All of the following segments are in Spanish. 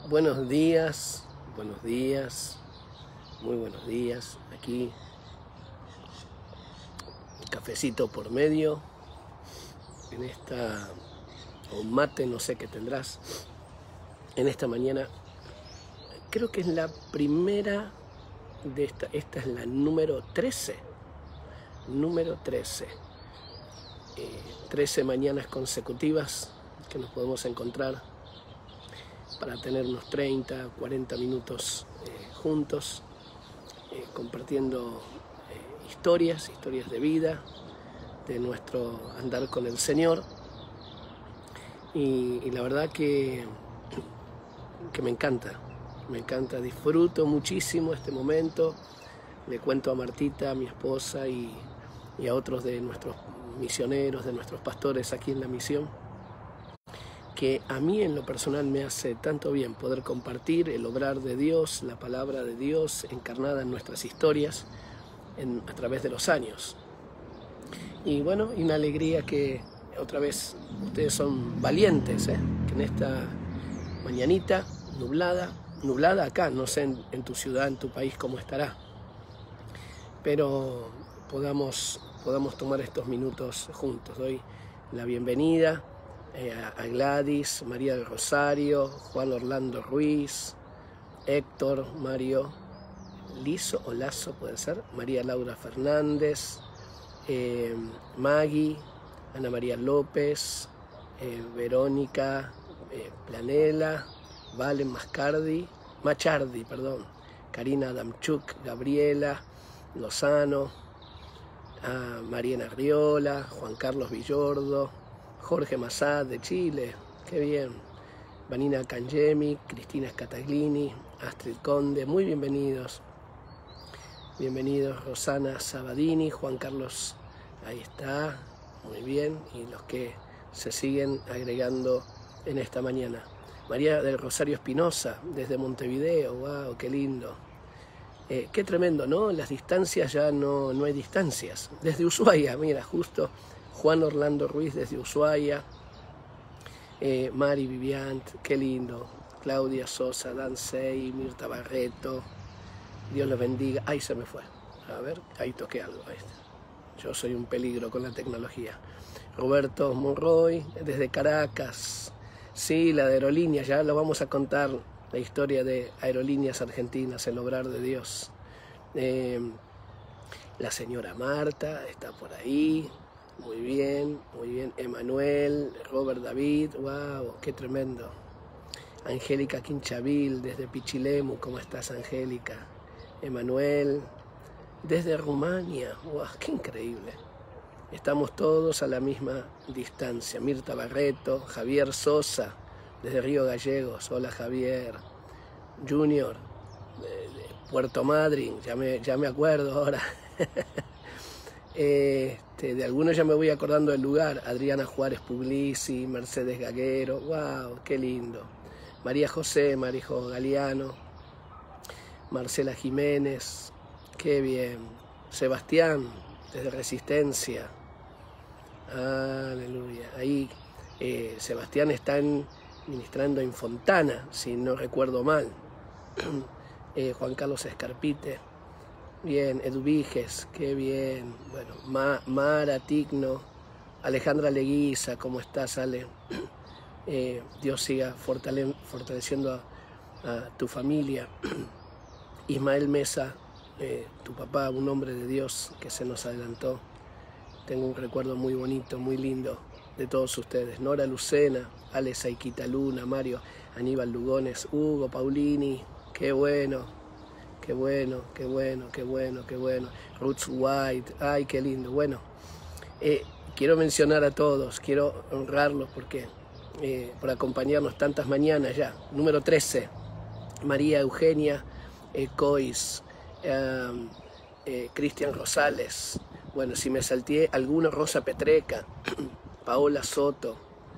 Buenos días, muy buenos días. Aquí, cafecito por medio, en esta, o mate, no sé qué tendrás, en esta mañana. Creo que es la primera de esta es la número 13, 13 mañanas consecutivas que nos podemos encontrar para tener unos 30, 40 minutos juntos, compartiendo historias de vida, de nuestro andar con el Señor. Y la verdad que me encanta, disfruto muchísimo este momento. Le cuento a Martita, a mi esposa, y a otros de nuestros misioneros, de nuestros pastores aquí en la misión, que a mí en lo personal me hace tanto bien poder compartir el obrar de Dios, la palabra de Dios encarnada en nuestras historias a través de los años. Y bueno, y una alegría que otra vez ustedes son valientes, que en esta mañanita nublada acá, no sé en tu ciudad, en tu país cómo estará, pero podamos tomar estos minutos juntos. Doy la bienvenida a Gladys, María del Rosario, Juan Orlando Ruiz, Héctor, Mario Lizo o Lazo puede ser, María Laura Fernández, Maggie, Ana María López, Verónica Planela, Valen Machardi, Karina Adamchuk, Gabriela Lozano, Mariana Riola, Juan Carlos Villordo, Jorge Massad de Chile, qué bien, Vanina Cangemi, Cristina Scataglini, Astrid Conde, muy bienvenidos, Rosana Sabadini, Juan Carlos, ahí está, muy bien, y los que se siguen agregando en esta mañana. María del Rosario Espinosa, desde Montevideo, wow, qué lindo. Qué tremendo, ¿no? Las distancias ya no hay distancias. Desde Ushuaia, mira, justo Juan Orlando Ruiz desde Ushuaia, Mari Viviant, qué lindo. Claudia Sosa, Dansey, Mirta Barreto, Dios los bendiga. Ahí se me fue. A ver, ahí toqué algo. Ahí está. Yo soy un peligro con la tecnología. Roberto Monroy, desde Caracas. Sí, la de Aerolíneas, ya lo vamos a contar, la historia de Aerolíneas Argentinas, el obrar de Dios. La señora Marta está por ahí, muy bien. Emanuel, Robert David, wow, qué tremendo. Angélica Quinchavil, desde Pichilemu, ¿cómo estás, Angélica? Emanuel, desde Rumania, wow, qué increíble. Estamos todos a la misma distancia. Mirta Barreto, Javier Sosa, desde Río Gallegos. Hola, Javier. Junior, de Puerto Madryn, ya me acuerdo ahora. De algunos ya me voy acordando del lugar. Adriana Juárez Puglisi, Mercedes Gaguero. Wow, qué lindo. María José, Marijo Galeano, Marcela Jiménez, qué bien. Sebastián, desde Resistencia. Aleluya. Ahí Sebastián está ministrando en Fontana, si no recuerdo mal. Juan Carlos Escarpite. Bien, Eduviges, qué bien. Bueno, Mara Tigno, Alejandra Leguiza, ¿cómo estás, Ale? Dios siga fortaleciendo a tu familia. Ismael Mesa, tu papá, un hombre de Dios que se nos adelantó. Tengo un recuerdo muy bonito, muy lindo de todos ustedes. Nora Lucena, Ale Saiquita Luna, Mario Aníbal Lugones, Hugo Paulini, qué bueno. Roots White, ay, qué lindo. Bueno, quiero mencionar a todos, quiero honrarlos porque por acompañarnos tantas mañanas ya. Número 13, María Eugenia Cois, Cristian Rosales. Bueno, si me salté alguno, Rosa Petreca, Paola Soto,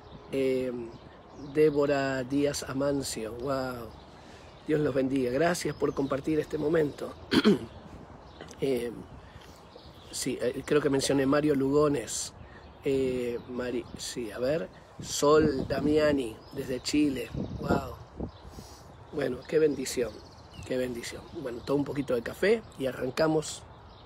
Débora Díaz Amancio, wow, Dios los bendiga. Gracias por compartir este momento. Sí, creo que mencioné Mario Lugones, Sol Damiani, desde Chile, wow. Bueno, qué bendición, qué bendición. Bueno, todo un poquito de café y arrancamos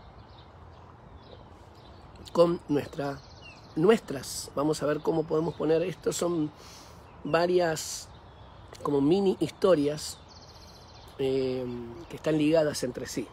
con nuestras. Vamos a ver cómo podemos poner esto. Son varias como mini historias que están ligadas entre sí,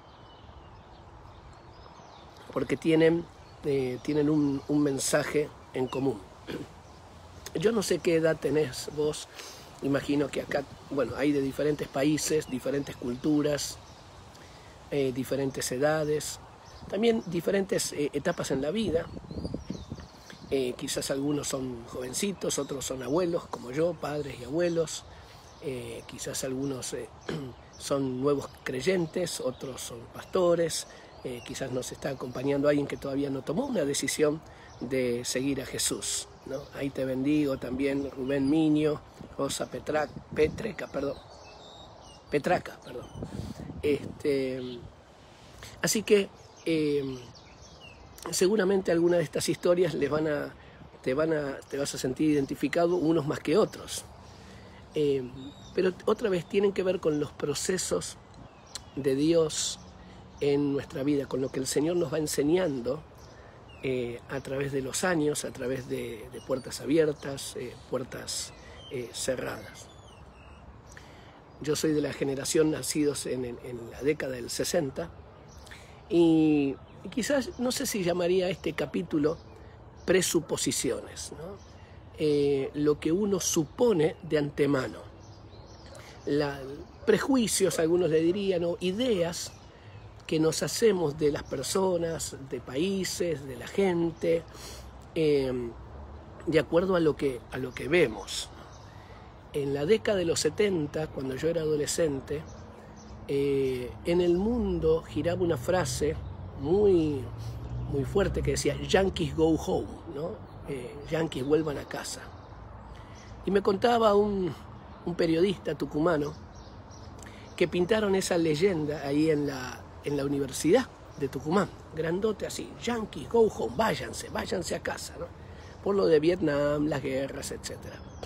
porque tienen un mensaje en común. Yo no sé qué edad tenés vos. Imagino que acá, bueno, hay de diferentes países, diferentes culturas, diferentes edades, también diferentes etapas en la vida. Quizás algunos son jovencitos, otros son abuelos, como yo, padres y abuelos. Quizás algunos son nuevos creyentes, otros son pastores. Quizás nos está acompañando alguien que todavía no tomó una decisión de seguir a Jesús, ¿no? Ahí te bendigo también, Rubén Miño, Rosa Petraca. Así que seguramente alguna de estas historias te vas a sentir identificado, unos más que otros. Pero otra vez tienen que ver con los procesos de Dios en nuestra vida, con lo que el Señor nos va enseñando a través de los años, a través de puertas abiertas, puertas cerradas. Yo soy de la generación nacidos en la década del 60 y quizás, no sé si llamaría este capítulo presuposiciones, ¿no? Lo que uno supone de antemano. Prejuicios, algunos le dirían, o ideas que nos hacemos de las personas, de países, de la gente, de acuerdo a lo que vemos. En la década de los 70, cuando yo era adolescente, en el mundo giraba una frase muy fuerte que decía "Yankees go home", ¿no? Yankees vuelvan a casa. Y me contaba un periodista tucumano que pintaron esa leyenda ahí en la Universidad de Tucumán, grandote así, Yankees go home, váyanse a casa, ¿no? Por lo de Vietnam, las guerras, etc.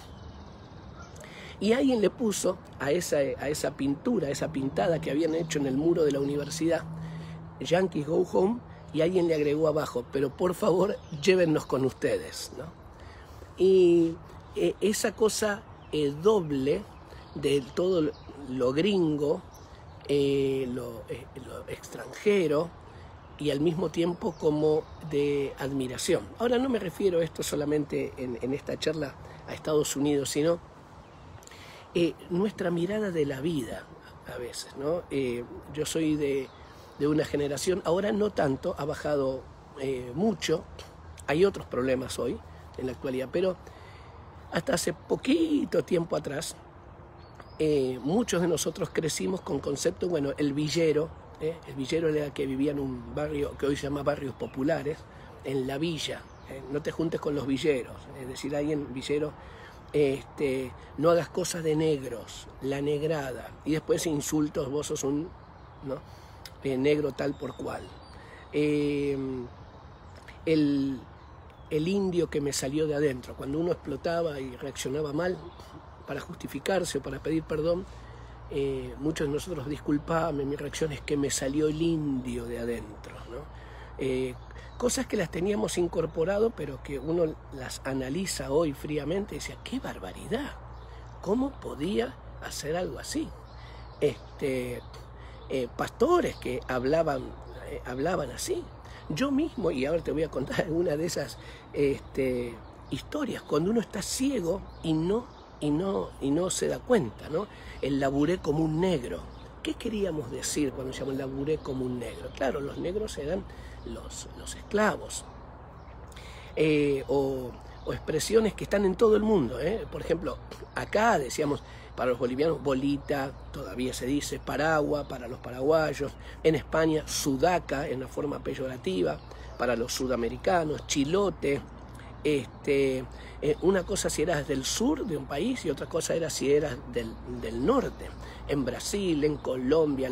Y alguien le puso a esa pintura, a esa pintada que habían hecho en el muro de la universidad, Yankees go home, y alguien le agregó abajo, pero por favor llévennos con ustedes, ¿no? Y esa cosa doble de todo lo gringo, lo extranjero, y al mismo tiempo como de admiración. Ahora no me refiero a esto solamente en esta charla a Estados Unidos, sino nuestra mirada de la vida a veces, ¿no? Yo soy de una generación, ahora no tanto, ha bajado mucho, hay otros problemas hoy en la actualidad, pero hasta hace poquito tiempo atrás, muchos de nosotros crecimos con conceptos, bueno, el villero era que vivía en un barrio que hoy se llama barrios populares, en la villa, no te juntes con los villeros, es decir, alguien villero, no hagas cosas de negros, la negrada, y después insultos, vos sos un, ¿no? Negro tal por cual. El indio que me salió de adentro, cuando uno explotaba y reaccionaba mal para justificarse o para pedir perdón, muchos de nosotros disculpame, mi reacción es que me salió el indio de adentro, ¿no? Cosas que las teníamos incorporado, pero que uno las analiza hoy fríamente y dice, ¡qué barbaridad! ¿Cómo podía hacer algo así? Pastores que hablaban así. Yo mismo, y ahora te voy a contar alguna de esas historias, cuando uno está ciego y no se da cuenta, ¿no? El laburé como un negro. ¿Qué queríamos decir cuando llamamos laburé como un negro? Claro, los negros eran los esclavos. O expresiones que están en todo el mundo, ¿eh? Por ejemplo, acá decíamos, para los bolivianos, bolita, todavía se dice, paragua, para los paraguayos. En España, sudaca, en la forma peyorativa, para los sudamericanos, chilote. Una cosa si eras del sur de un país y otra cosa era si eras del norte. En Brasil, en Colombia,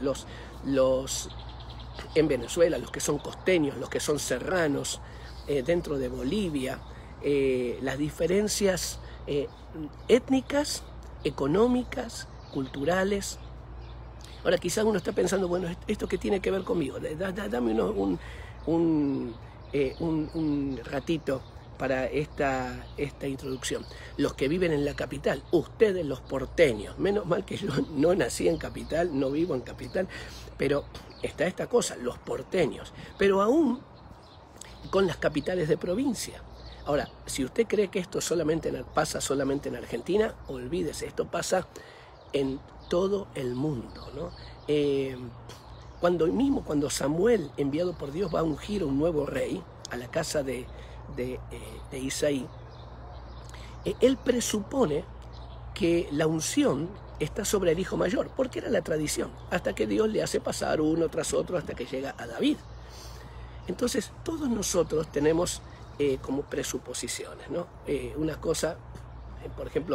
en Venezuela, los que son costeños, los que son serranos, dentro de Bolivia, las diferencias étnicas, económicas culturales. Ahora quizás uno está pensando, bueno, ¿esto qué tiene que ver conmigo? Dame un ratito para esta introducción. Los que viven en la capital, ustedes los porteños, menos mal que yo no nací en capital, no vivo en capital, pero está esta cosa, los porteños, pero aún con las capitales de provincia. Ahora, si usted cree que esto pasa solamente en Argentina, olvídese, esto pasa en todo el mundo, ¿no? Cuando Samuel, enviado por Dios, va a ungir a un nuevo rey a la casa de Isaí, él presupone que la unción está sobre el hijo mayor, porque era la tradición, hasta que Dios le hace pasar uno tras otro hasta que llega a David. Entonces, todos nosotros tenemos como presuposiciones, ¿no? Una cosa, por ejemplo,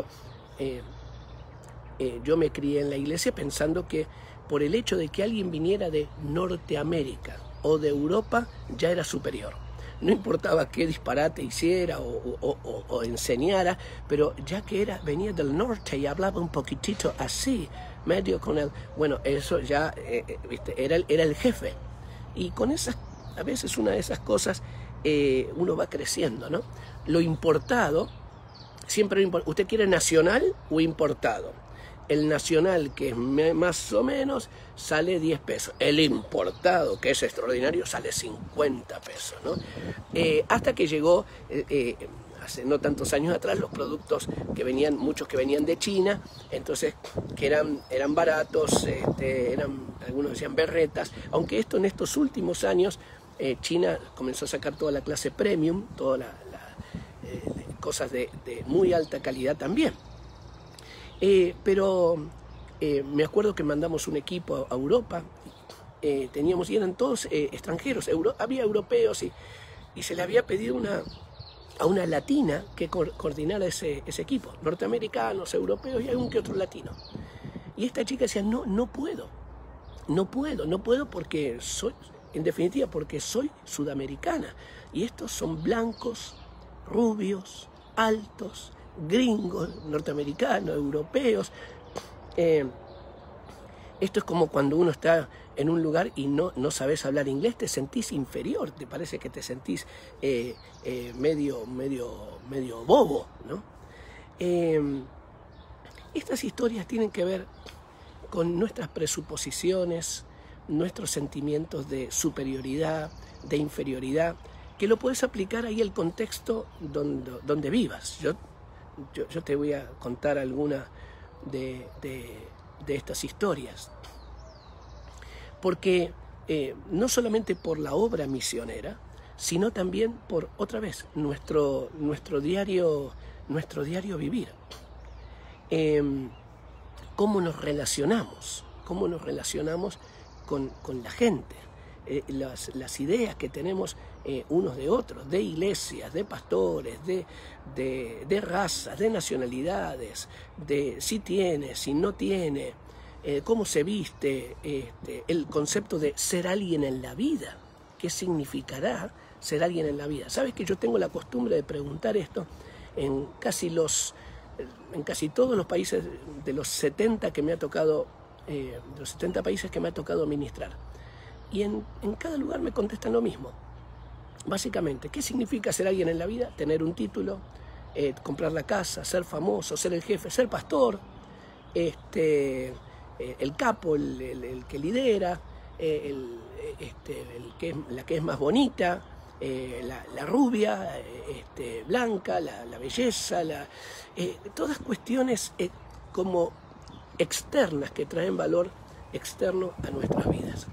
yo me crié en la iglesia pensando que por el hecho de que alguien viniera de Norteamérica o de Europa, ya era superior. No importaba qué disparate hiciera o enseñara, pero ya que venía del norte y hablaba un poquitito así, medio con él, bueno, eso ya era el jefe. Y con a veces una de esas cosas uno va creciendo, ¿no? Lo importado, siempre ¿usted quiere nacional o importado? El nacional, que es más o menos, sale 10 pesos. El importado, que es extraordinario, sale 50 pesos, ¿no? Hasta que llegó, hace no tantos años atrás, los productos muchos que venían de China, entonces, que eran baratos, algunos decían berretas, aunque en estos últimos años, China comenzó a sacar toda la clase premium, todas cosas de muy alta calidad también. Pero me acuerdo que mandamos un equipo a Europa, y eran todos extranjeros, había europeos y se le había pedido a una latina que coordinara ese equipo, norteamericanos, europeos y algún que otro latino. Y esta chica decía, no puedo porque en definitiva, porque soy sudamericana y estos son blancos, rubios, altos, gringos, norteamericanos, europeos. Esto es como cuando uno está en un lugar y no sabes hablar inglés, te sentís inferior, te parece que te sentís medio bobo, ¿no? Estas historias tienen que ver con nuestras presuposiciones, nuestros sentimientos de superioridad, de inferioridad, que lo puedes aplicar ahí el contexto donde vivas. Yo te voy a contar alguna de estas historias, porque no solamente por la obra misionera, sino también por, otra vez, nuestro diario vivir. Cómo nos relacionamos con la gente, las ideas que tenemos unos de otros, de iglesias, de pastores, de razas, de nacionalidades, de si tiene, si no tiene, cómo se viste, el concepto de ser alguien en la vida. ¿Qué significará ser alguien en la vida? Sabes que yo tengo la costumbre de preguntar esto en casi todos los países de los 70 que me ha tocado, de los 70 países que me ha tocado ministrar. Y en cada lugar me contestan lo mismo. Básicamente, ¿qué significa ser alguien en la vida? Tener un título, comprar la casa, ser famoso, ser el jefe, ser pastor, el capo, el que lidera, la que es más bonita, la rubia, blanca, la belleza, todas cuestiones como externas que traen valor externo a nuestras vidas.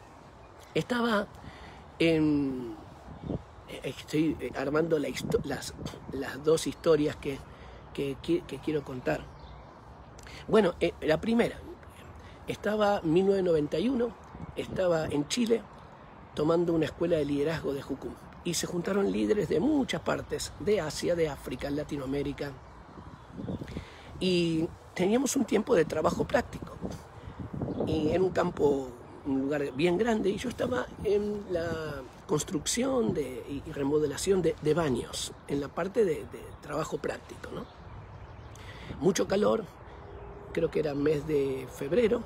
Estoy armando las dos historias que quiero contar. Bueno, la primera, estaba en 1991, estaba en Chile tomando una escuela de liderazgo de Jucum y se juntaron líderes de muchas partes, de Asia, de África, Latinoamérica, y teníamos un tiempo de trabajo práctico y en un lugar bien grande, y yo estaba en la construcción y remodelación de baños, en la parte de trabajo práctico, ¿no? Mucho calor, creo que era mes de febrero,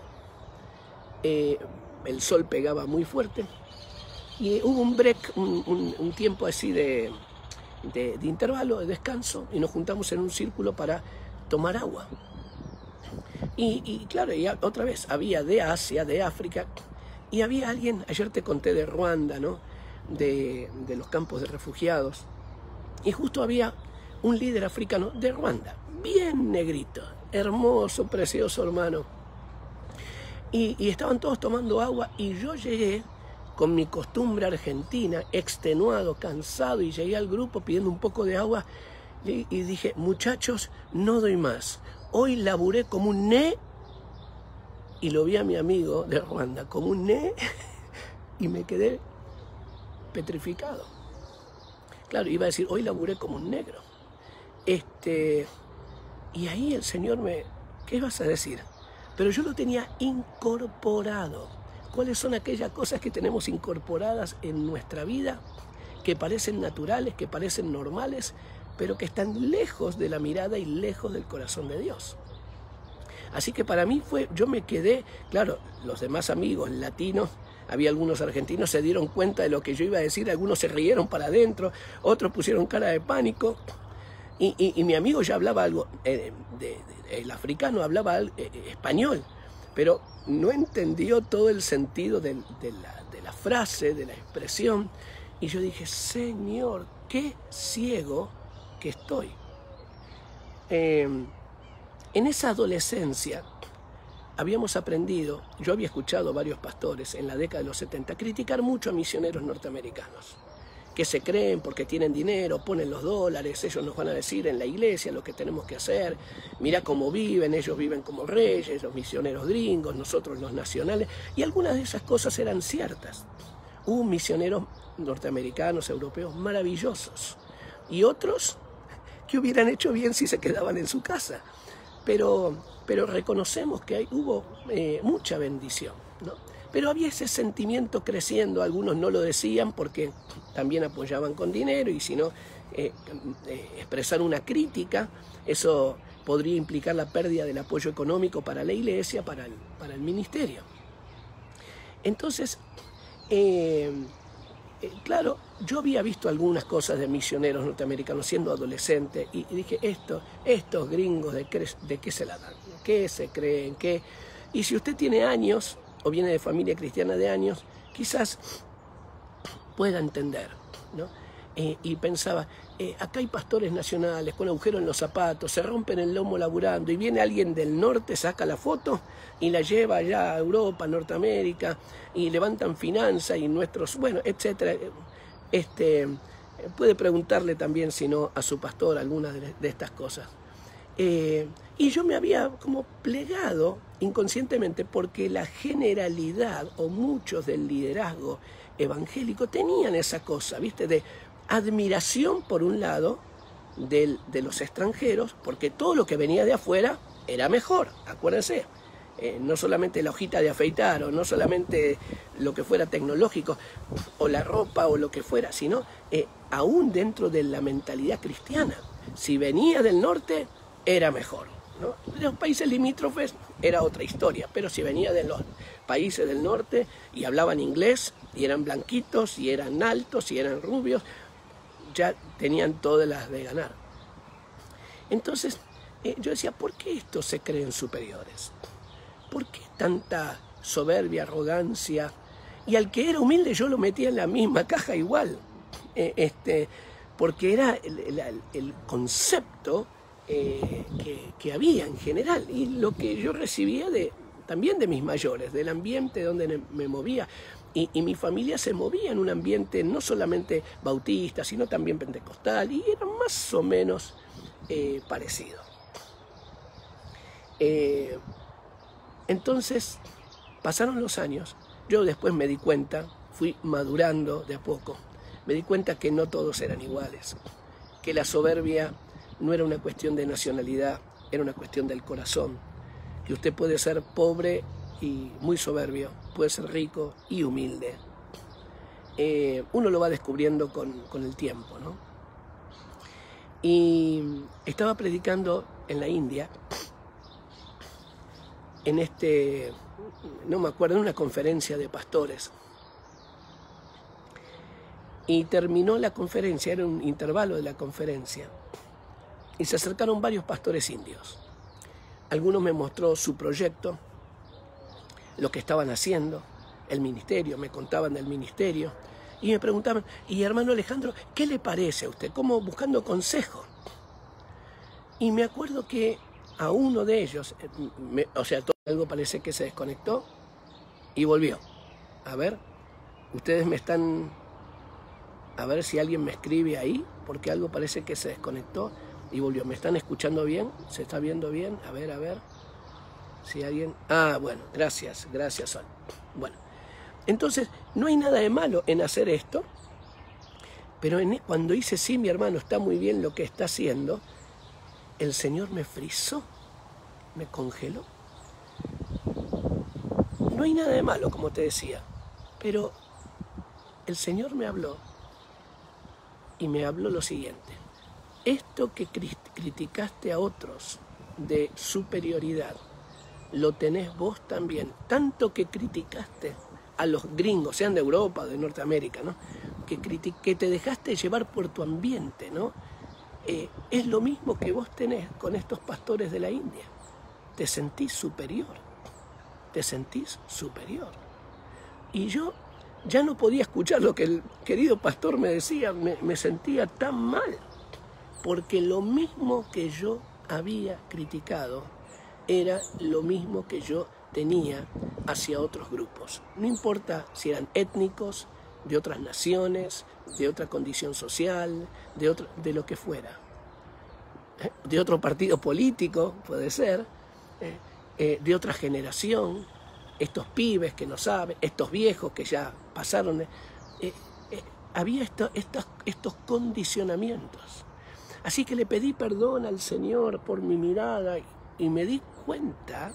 el sol pegaba muy fuerte y hubo un break, un tiempo así de intervalo, de descanso, y nos juntamos en un círculo para tomar agua. Y claro, y otra vez, había de Asia, de África, y había alguien, ayer te conté de Ruanda, ¿no? De los campos de refugiados, y justo había un líder africano de Ruanda, bien negrito, hermoso, precioso hermano, y estaban todos tomando agua, y yo llegué con mi costumbre argentina, extenuado, cansado, y llegué al grupo pidiendo un poco de agua, y dije, muchachos, no doy más, hoy laburé como un ne, y lo vi a mi amigo de Ruanda como un ne, y me quedé petrificado. Claro, iba a decir, hoy laburé como un negro. Y ahí el Señor ¿qué vas a decir? Pero yo lo tenía incorporado. ¿Cuáles son aquellas cosas que tenemos incorporadas en nuestra vida, que parecen naturales, que parecen normales, pero que están lejos de la mirada y lejos del corazón de Dios? Así que para mí yo me quedé, claro, los demás amigos latinos, había algunos argentinos, se dieron cuenta de lo que yo iba a decir, algunos se rieron para adentro, otros pusieron cara de pánico, y mi amigo ya hablaba algo, el africano hablaba español, pero no entendió todo el sentido de la frase, de la expresión, y yo dije, Señor, qué ciego que estoy. En esa adolescencia habíamos aprendido, yo había escuchado a varios pastores en la década de los 70 criticar mucho a misioneros norteamericanos, que se creen porque tienen dinero, ponen los dólares, ellos nos van a decir en la iglesia lo que tenemos que hacer, mira cómo viven, ellos viven como reyes, los misioneros gringos, nosotros los nacionales, y algunas de esas cosas eran ciertas. Hubo misioneros norteamericanos, europeos maravillosos, y otros que hubieran hecho bien si se quedaban en su casa. Pero reconocemos que hubo mucha bendición, ¿no? Pero había ese sentimiento creciendo, algunos no lo decían porque también apoyaban con dinero, y si no, expresar una crítica, eso podría implicar la pérdida del apoyo económico para la iglesia, para el ministerio. Entonces, claro, yo había visto algunas cosas de misioneros norteamericanos siendo adolescente, y dije, estos gringos, ¿de qué se la dan? ¿Qué se creen? ¿Qué? Y si usted tiene años, o viene de familia cristiana de años, quizás pueda entender, ¿no? Y pensaba, acá hay pastores nacionales con agujeros en los zapatos, se rompen el lomo laburando, y viene alguien del norte, saca la foto y la lleva allá a Europa, Norteamérica, y levantan finanzas y nuestros, bueno, etcétera. Puede preguntarle también, si no, a su pastor algunas de estas cosas. Y yo me había como plegado inconscientemente, porque la generalidad o muchos del liderazgo evangélico tenían esa cosa, ¿viste? De admiración por un lado de los extranjeros, porque todo lo que venía de afuera era mejor, acuérdense. No solamente la hojita de afeitar, o no solamente lo que fuera tecnológico, o la ropa, o lo que fuera, sino aún dentro de la mentalidad cristiana. Si venía del norte, era mejor, ¿no? De los países limítrofes era otra historia, pero si venía de los países del norte y hablaban inglés, y eran blanquitos, y eran altos, y eran rubios, ya tenían todas las de ganar. Entonces, yo decía, ¿por qué estos se creen superiores? ¿Por qué tanta soberbia, arrogancia? Y al que era humilde yo lo metía en la misma caja igual, porque era el concepto que había en general, y lo que yo recibía también de mis mayores, del ambiente donde me movía, y mi familia se movía en un ambiente no solamente bautista, sino también pentecostal, y era más o menos parecido. Entonces, pasaron los años, yo después me di cuenta, fui madurando de a poco, me di cuenta que no todos eran iguales, que la soberbia no era una cuestión de nacionalidad, era una cuestión del corazón, que usted puede ser pobre y muy soberbio, puede ser rico y humilde. Uno lo va descubriendo con el tiempo, ¿no? Y estaba predicando en la India, no me acuerdo, en una conferencia de pastores. Y terminó la conferencia, era un intervalo de la conferencia, y se acercaron varios pastores indios. Algunos me mostró su proyecto, lo que estaban haciendo, el ministerio, me contaban del ministerio, y me preguntaban, y hermano Alejandro, ¿qué le parece a usted? Como buscando consejo. Y me acuerdo que a uno de ellos, algo parece que se desconectó y volvió. A ver, ustedes me están... A ver si alguien me escribe ahí, porque algo parece que se desconectó y volvió. ¿Me están escuchando bien? ¿Se está viendo bien? A ver. Si alguien... Ah, bueno, gracias, Sol. Bueno, entonces, no hay nada de malo en hacer esto, pero cuando hice sí, mi hermano, está muy bien lo que está haciendo, el Señor me frizó, me congeló. No hay nada de malo, como te decía, pero el Señor me habló y me habló lo siguiente: esto que criticaste a otros de superioridad, lo tenés vos también, tanto que criticaste a los gringos, sean de Europa o de Norteamérica, ¿no? Que te dejaste llevar por tu ambiente, ¿no? Es lo mismo que vos tenés con estos pastores de la India. Te sentís superior. Y yo ya no podía escuchar lo que el querido pastor me decía, me sentía tan mal, porque lo mismo que yo había criticado era lo mismo que yo tenía hacia otros grupos. No importa si eran étnicos, de otras naciones, de otra condición social, de lo que fuera. De otro partido político, puede ser, de otra generación, estos pibes que no saben, estos viejos que ya pasaron. Había estos condicionamientos. Así que le pedí perdón al Señor por mi mirada y me di cuenta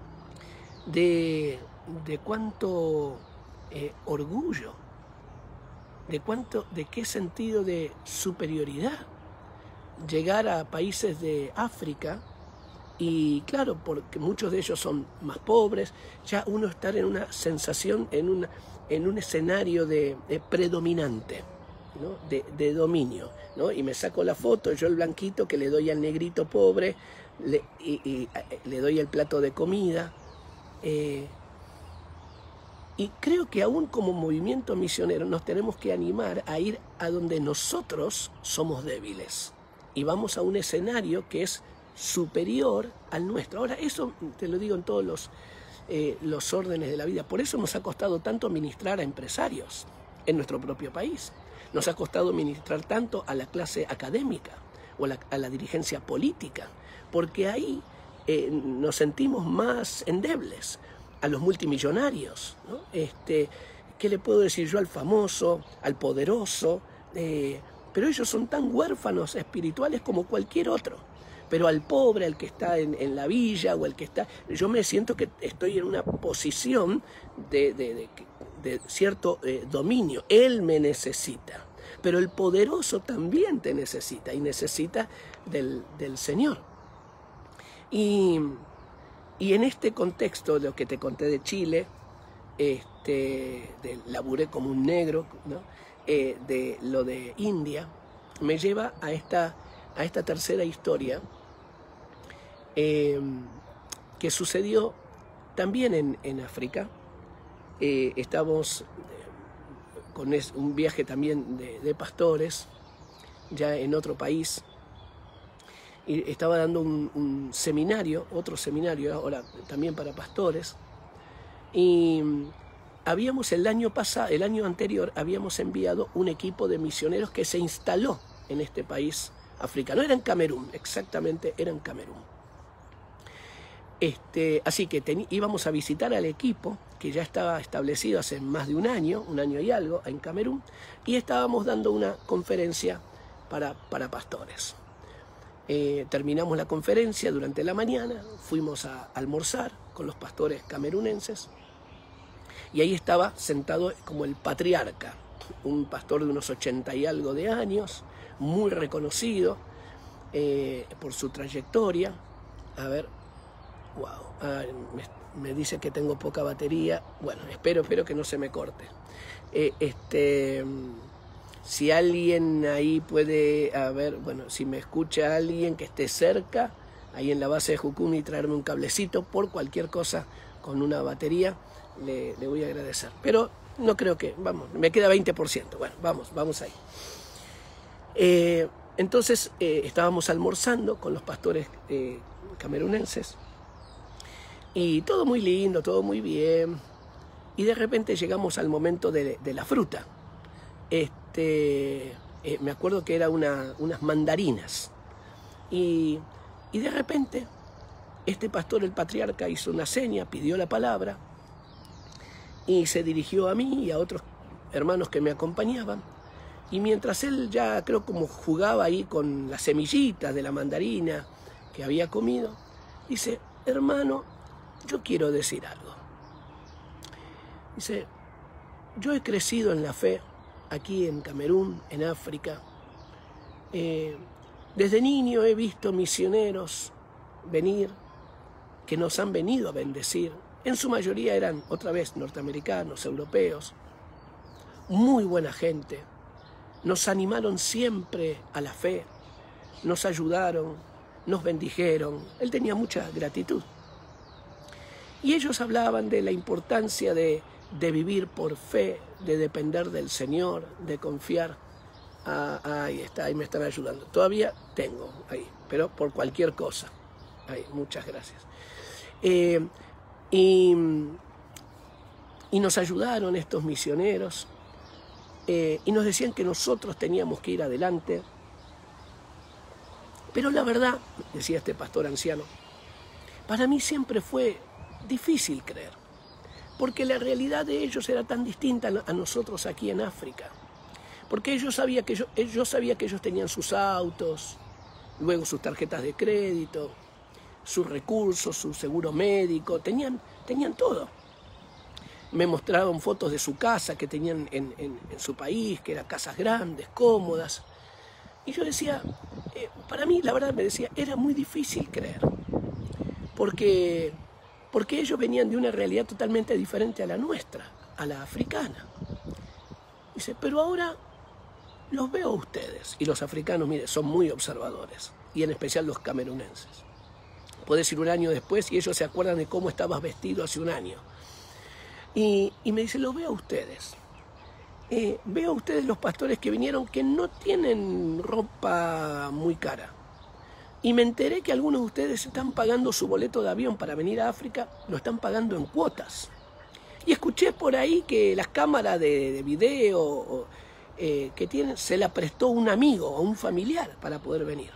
de cuánto orgullo, de qué sentido de superioridad llegar a países de África. Y claro, porque muchos de ellos son más pobres, ya uno estar en una sensación, en un escenario de predominante, ¿no? de dominio, ¿no? Y me saco la foto, yo el blanquito que le doy al negrito pobre, y le doy el plato de comida. Y creo que aún como movimiento misionero nos tenemos que animar a ir a donde nosotros somos débiles. Y vamos a un escenario que es superior al nuestro. Ahora, eso te lo digo en todos los órdenes de la vida. Por eso nos ha costado tanto ministrar a empresarios en nuestro propio país. Nos ha costado ministrar tanto a la clase académica o a la dirigencia política, porque ahí nos sentimos más endebles. A los multimillonarios, ¿no? ¿Qué le puedo decir yo al famoso, al poderoso? Pero ellos son tan huérfanos espirituales como cualquier otro. Pero al pobre, al que está en la villa o el que está... Yo me siento que estoy en una posición de cierto dominio. Él me necesita. Pero el poderoso también te necesita y necesita del Señor. Y en este contexto, lo que te conté de Chile, laburé como un negro, ¿no? De lo de India, me lleva a esta tercera historia que sucedió también en África. Estamos con un viaje también de pastores, ya en otro país. Y estaba dando un seminario, otro seminario ahora también para pastores, y habíamos el año anterior habíamos enviado un equipo de misioneros que se instaló en este país africano. Era en Camerún, exactamente, era en Camerún. Así que íbamos a visitar al equipo que ya estaba establecido hace más de un año y algo, en Camerún, y estábamos dando una conferencia para pastores. Terminamos la conferencia durante la mañana, fuimos a almorzar con los pastores camerunenses y ahí estaba sentado como el patriarca, un pastor de unos 80 y algo de años, muy reconocido por su trayectoria. A ver, Wow, me dice que tengo poca batería. Bueno, espero que no se me corte. Si alguien ahí puede, a ver, bueno, si me escucha alguien que esté cerca, ahí en la base de Jucumi, traerme un cablecito por cualquier cosa con una batería, le voy a agradecer. Pero no creo que, vamos, me queda 20%. Bueno, vamos ahí. Entonces estábamos almorzando con los pastores camerunenses y todo muy lindo, todo muy bien, y de repente llegamos al momento de la fruta. Me acuerdo que eran unas mandarinas y de repente este pastor, el patriarca, hizo una seña, pidió la palabra y se dirigió a mí y a otros hermanos que me acompañaban. Y mientras él ya creo como jugaba ahí con las semillitas de la mandarina que había comido, dice: hermano, yo quiero decir algo. Dice: yo he crecido en la fe aquí en Camerún, en África. Desde niño he visto misioneros venir, que nos han venido a bendecir. En su mayoría eran, otra vez, norteamericanos, europeos. Muy buena gente. Nos animaron siempre a la fe, nos ayudaron, nos bendijeron. Él tenía mucha gratitud. Y ellos hablaban de la importancia de vivir por fe, de depender del Señor, de confiar. Ahí está, ahí me están ayudando. Todavía tengo ahí, pero por cualquier cosa. Ahí, muchas gracias. Y nos ayudaron estos misioneros. Y nos decían que nosotros teníamos que ir adelante. Pero la verdad, decía este pastor anciano, para mí siempre fue difícil creer, porque la realidad de ellos era tan distinta a nosotros aquí en África. Porque yo sabía que ellos tenían sus autos, luego sus tarjetas de crédito, sus recursos, su seguro médico, tenían todo. Me mostraban fotos de su casa que tenían en su país, que eran casas grandes, cómodas. Y yo decía, para mí, la verdad me decía, era muy difícil creer. Porque ellos venían de una realidad totalmente diferente a la nuestra, a la africana. Dice, pero ahora los veo a ustedes. Y los africanos, mire, son muy observadores. Y en especial los camerunenses. Podés ir un año después y ellos se acuerdan de cómo estabas vestido hace un año. Y me dice, lo veo a ustedes. Veo a ustedes los pastores que vinieron que no tienen ropa muy cara. Y me enteré que algunos de ustedes están pagando su boleto de avión para venir a África, lo están pagando en cuotas. Y escuché por ahí que las cámaras de video que tienen, se la prestó un amigo o un familiar para poder venir.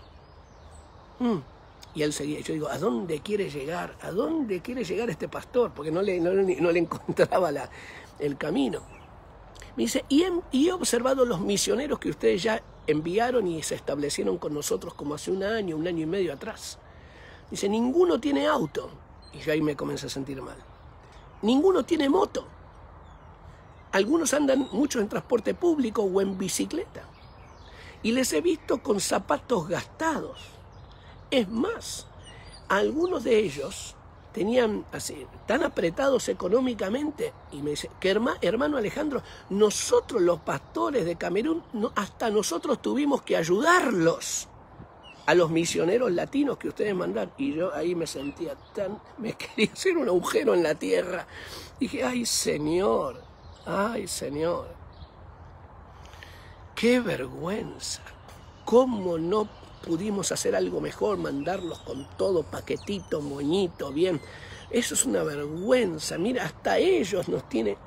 Y él seguía. Yo digo, ¿a dónde quiere llegar? ¿A dónde quiere llegar este pastor? Porque no le encontraba el camino. Me dice, y he observado los misioneros que ustedes ya enviaron y se establecieron con nosotros como hace un año y medio atrás. Dice, ninguno tiene auto. Y yo ahí me comencé a sentir mal. Ninguno tiene moto. Algunos andan mucho en transporte público o en bicicleta. Y les he visto con zapatos gastados. Es más, algunos de ellos tenían así, tan apretados económicamente, y me dice, que hermano Alejandro, nosotros los pastores de Camerún, hasta nosotros tuvimos que ayudarlos a los misioneros latinos que ustedes mandan. Y yo ahí me sentía me quería hacer un agujero en la tierra. Dije, ay Señor, qué vergüenza, cómo no pudimos hacer algo mejor, mandarlos con todo paquetito, moñito, bien. Eso es una vergüenza. Mira, hasta ellos nos tienen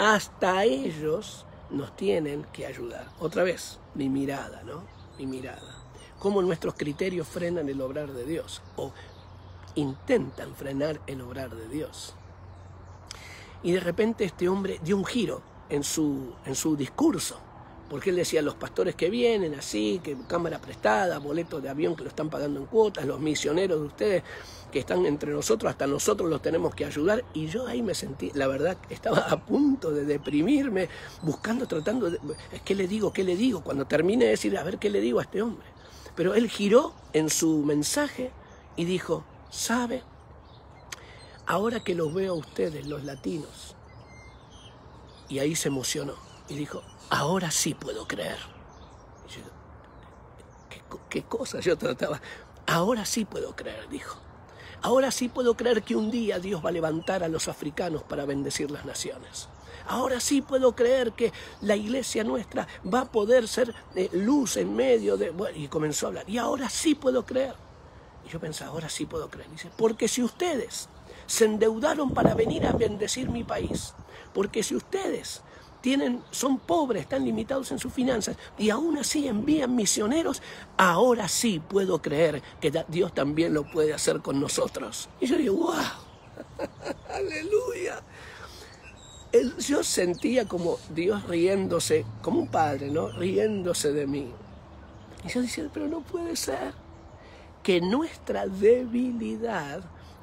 que ayudar. Otra vez, mi mirada, ¿no? Mi mirada. Cómo nuestros criterios frenan el obrar de Dios, o intentan frenar el obrar de Dios. Y de repente este hombre dio un giro en su discurso. Porque él decía, los pastores que vienen así, que cámara prestada, boletos de avión que lo están pagando en cuotas, los misioneros de ustedes que están entre nosotros, hasta nosotros los tenemos que ayudar. Y yo ahí me sentí, la verdad, estaba a punto de deprimirme, tratando de, ¿qué le digo? Cuando terminé de decir, a ver, ¿qué le digo a este hombre? Pero él giró en su mensaje y dijo, ¿sabe? ahora que los veo a ustedes, los latinos. Y ahí se emocionó y dijo, ahora sí puedo creer. Y yo, ¿qué cosa yo trataba? Ahora sí puedo creer, dijo. Ahora sí puedo creer que un día Dios va a levantar a los africanos para bendecir las naciones. Ahora sí puedo creer que la iglesia nuestra va a poder ser luz en medio de... Bueno, y comenzó a hablar. Y ahora sí puedo creer. Y yo pensaba, ahora sí puedo creer. Dice, porque si ustedes se endeudaron para venir a bendecir mi país, porque si ustedes son pobres, están limitados en sus finanzas y aún así envían misioneros, ahora sí puedo creer que Dios también lo puede hacer con nosotros. Y yo digo, ¡wow! ¡Aleluya! Yo sentía como Dios riéndose, como un padre, ¿no? Riéndose de mí. Y yo decía, pero no puede ser que nuestra debilidad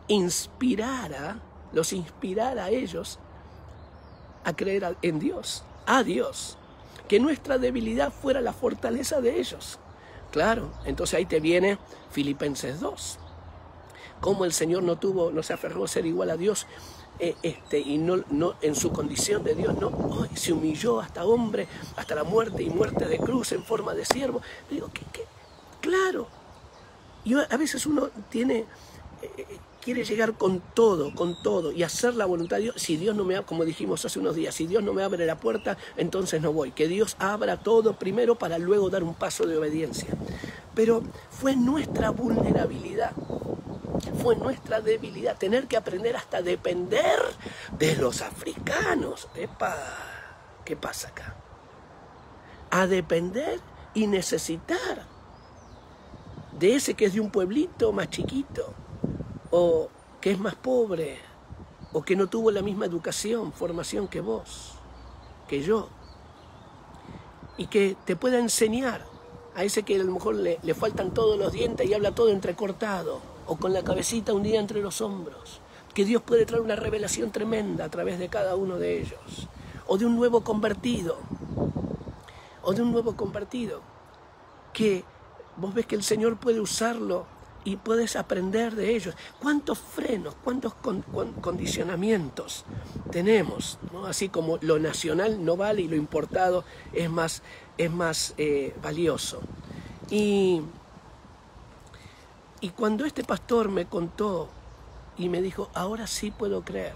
los inspirara a ellos a creer en Dios, a Dios. Que nuestra debilidad fuera la fortaleza de ellos. Claro, entonces ahí te viene Filipenses 2. Cómo el Señor no se aferró a ser igual a Dios, y no en su condición de Dios, no, se humilló hasta hombre, hasta la muerte y muerte de cruz en forma de siervo. Digo, claro. Y a veces uno quiere llegar con todo y hacer la voluntad de Dios. Si Dios no me abre, como dijimos hace unos días, si Dios no me abre la puerta, entonces no voy. Que Dios abra todo primero para luego dar un paso de obediencia. Pero fue nuestra vulnerabilidad, fue nuestra debilidad, tener que aprender hasta depender de los africanos. ¡Epa! ¿Qué pasa acá? A depender y necesitar de ese que es de un pueblito más chiquito, o que es más pobre, o que no tuvo la misma educación, formación que vos, que yo, y que te pueda enseñar a ese que a lo mejor le faltan todos los dientes y habla todo entrecortado, o con la cabecita hundida entre los hombros, que Dios puede traer una revelación tremenda a través de cada uno de ellos, o de un nuevo convertido, que vos ves que el Señor puede usarlo y puedes aprender de ellos. ¿Cuántos frenos, cuántos condicionamientos tenemos, ¿no? Así como lo nacional no vale y lo importado es más valioso. Y cuando este pastor me contó y me dijo, ahora sí puedo creer,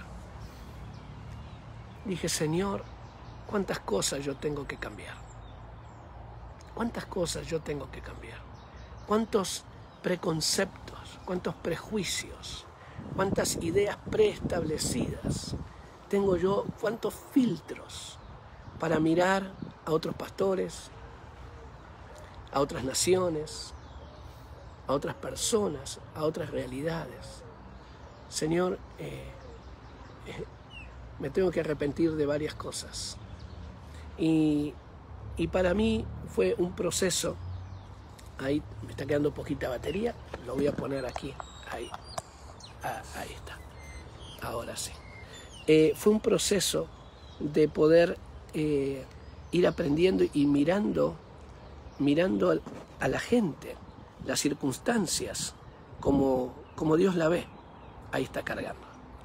dije, Señor, ¿cuántas cosas yo tengo que cambiar? ¿Cuántas cosas yo tengo que cambiar? ¿Cuántos preconceptos, cuántos prejuicios, cuántas ideas preestablecidas tengo yo, cuántos filtros para mirar a otros pastores, a otras naciones, a otras personas, a otras realidades? Señor, me tengo que arrepentir de varias cosas. Y para mí fue un proceso. Ahí me está quedando poquita batería, lo voy a poner aquí, ahí está, ahora sí. Fue un proceso de poder ir aprendiendo y mirando a la gente, las circunstancias, como Dios la ve. Ahí está cargando.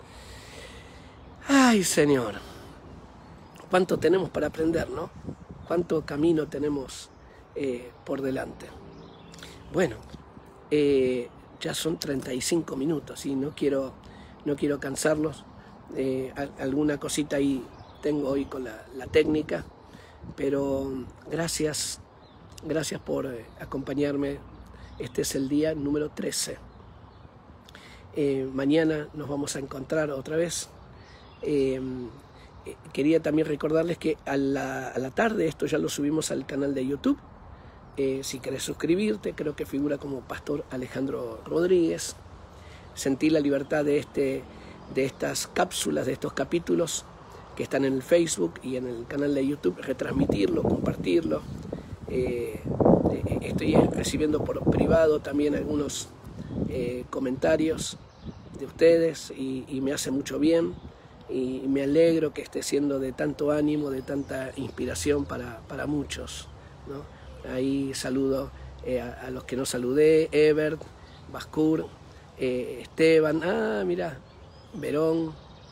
Ay, Señor, cuánto tenemos para aprender, ¿no? Cuánto camino tenemos por delante. Bueno, ya son 35 minutos y no quiero cansarlos. Alguna cosita ahí tengo hoy con la técnica, pero gracias por acompañarme. Este es el día número 13. Mañana nos vamos a encontrar otra vez. Quería también recordarles que a la tarde esto ya lo subimos al canal de YouTube. Si querés suscribirte, creo que figura como Pastor Alejandro Rodríguez. Sentí la libertad de estas cápsulas, de estos capítulos que están en el Facebook y en el canal de YouTube, retransmitirlo, compartirlo. Estoy recibiendo por privado también algunos comentarios de ustedes y me hace mucho bien, y me alegro que esté siendo de tanto ánimo, de tanta inspiración para muchos, ¿no? Ahí saludo a los que no saludé: Ebert, Bascur, Esteban. Mirá, Verón,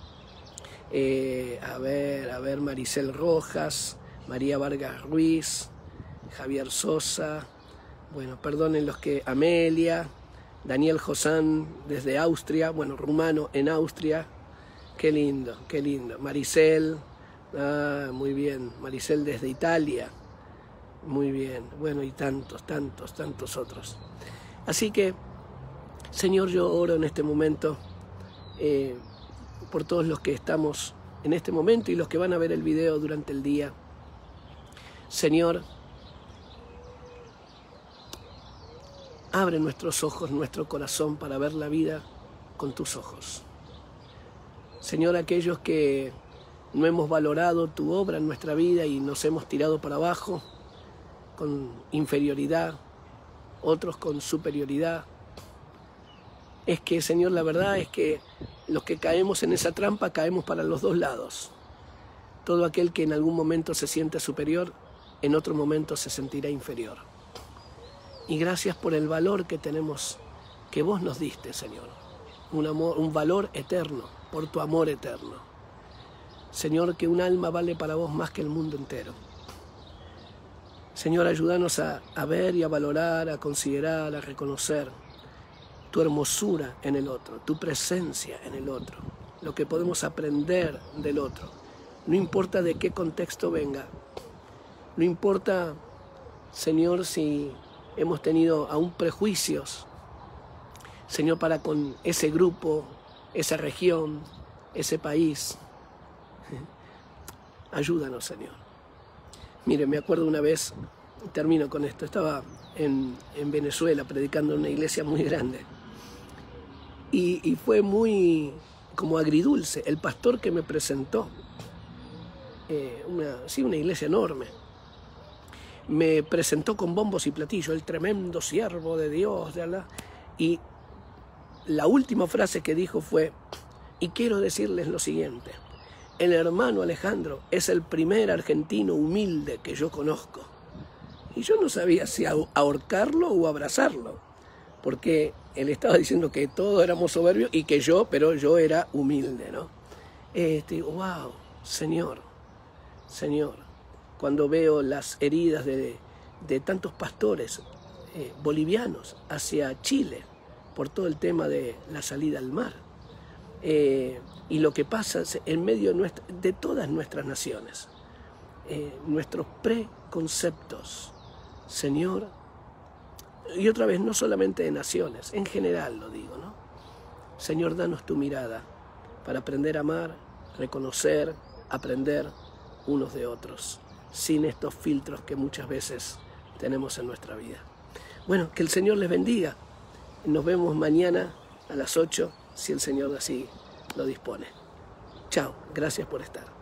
a ver, Maricel Rojas, María Vargas Ruiz, Javier Sosa, bueno, perdonen los que, Amelia, Daniel Josán desde Austria, bueno, rumano en Austria, qué lindo, Maricel, muy bien, Maricel desde Italia, muy bien, bueno, y tantos otros. Así que, Señor, yo oro en este momento por todos los que estamos en este momento y los que van a ver el video durante el día. Señor, abre nuestros ojos, nuestro corazón para ver la vida con tus ojos. Señor, aquellos que no hemos valorado tu obra en nuestra vida y nos hemos tirado para abajo con inferioridad, otros con superioridad. Es que, Señor, la verdad es que los que caemos en esa trampa caemos para los dos lados. Todo aquel que en algún momento se siente superior, en otro momento se sentirá inferior. Y gracias por el valor que tenemos, que vos nos diste, Señor. Un valor eterno, por tu amor eterno. Señor, que un alma vale para vos más que el mundo entero. Señor, ayúdanos a ver y a valorar, a considerar, a reconocer tu hermosura en el otro, tu presencia en el otro, lo que podemos aprender del otro. No importa de qué contexto venga, no importa, Señor, si hemos tenido aún prejuicios, Señor, para con ese grupo, esa región, ese país. Ayúdanos, Señor. Mire, me acuerdo una vez, termino con esto, estaba en Venezuela predicando en una iglesia muy grande y fue muy como agridulce. El pastor que me presentó, una iglesia enorme, me presentó con bombos y platillos, el tremendo siervo de Dios, de Alá, y la última frase que dijo fue: y quiero decirles lo siguiente, el hermano Alejandro es el primer argentino humilde que yo conozco. Y yo no sabía si ahorcarlo o abrazarlo, porque él estaba diciendo que todos éramos soberbios y que pero yo era humilde, ¿no? Wow, Señor, cuando veo las heridas de tantos pastores bolivianos hacia Chile por todo el tema de la salida al mar, y lo que pasa en medio de todas nuestras naciones, nuestros preconceptos, Señor, y otra vez, no solamente de naciones, en general lo digo, ¿no? Señor, danos tu mirada para aprender a amar, reconocer, aprender unos de otros, sin estos filtros que muchas veces tenemos en nuestra vida. Bueno, que el Señor les bendiga. Nos vemos mañana a las 8, si el Señor así lo dispone. Chao, gracias por estar.